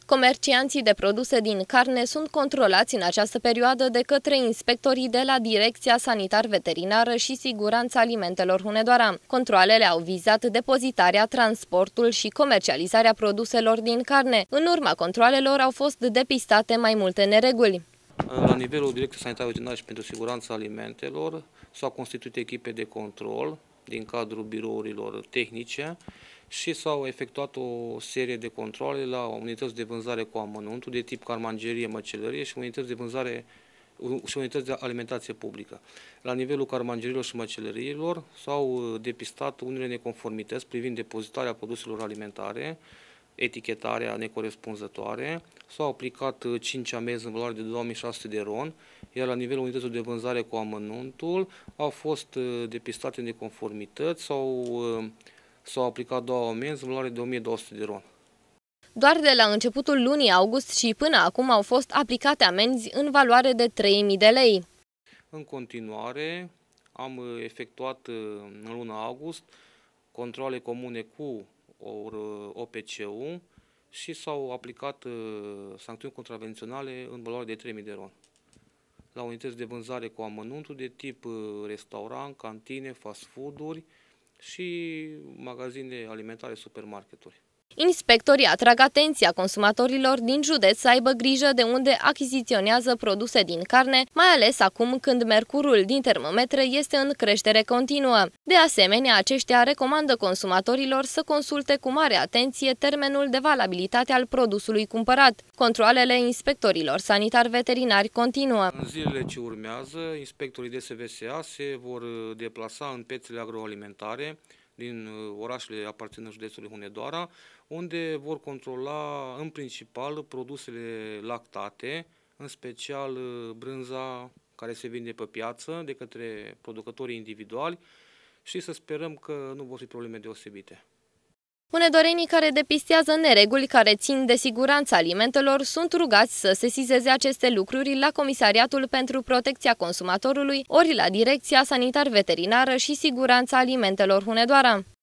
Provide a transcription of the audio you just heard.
Comercianții de produse din carne sunt controlați în această perioadă de către inspectorii de la Direcția Sanitar-Veterinară și Siguranța Alimentelor Hunedoara. Controalele au vizat depozitarea, transportul și comercializarea produselor din carne. În urma controalelor au fost depistate mai multe nereguli. La nivelul Direcției Sanitar-Veterinară și pentru Siguranța Alimentelor s-au constituit echipe de control din cadrul birourilor tehnice și s-au efectuat o serie de controle la unități de vânzare cu amănuntul de tip carmangerie, măcelărie și unități de vânzare și unități de alimentație publică. La nivelul carmangerilor și măcelăriilor s-au depistat unele neconformități privind depozitarea produselor alimentare, etichetarea necorespunzătoare, s-au aplicat 5 amenzi în valoare de 2600 de RON, iar la nivelul unităților de vânzare cu amănuntul au fost depistate neconformități s-au aplicat 2 amenzi în valoare de 1200 de RON. Doar de la începutul lunii august și până acum au fost aplicate amenzi în valoare de 3.000 de lei. În continuare, am efectuat în luna august controale comune cu OPC-ul și s-au aplicat sancțiuni contravenționale în valoare de 3.000 de RON la unități de vânzare cu amănuntul de tip restaurant, cantine, fast food-uri și magazine alimentare, supermarketuri. Inspectorii atrag atenția consumatorilor din județ să aibă grijă de unde achiziționează produse din carne, mai ales acum când mercurul din termometre este în creștere continuă. De asemenea, aceștia recomandă consumatorilor să consulte cu mare atenție termenul de valabilitate al produsului cumpărat. Controalele inspectorilor sanitar-veterinari continuă. În zilele ce urmează, inspectorii DSVSA se vor deplasa în piețele agroalimentare din orașele aparținând județului Hunedoara, unde vor controla în principal produsele lactate, în special brânza care se vinde pe piață de către producătorii individuali și să sperăm că nu vor fi probleme deosebite. Hunedorenii care depistează nereguli care țin de siguranța alimentelor sunt rugați să sesizeze aceste lucruri la Comisariatul pentru Protecția Consumatorului ori la Direcția Sanitar-Veterinară și Siguranța Alimentelor Hunedoara.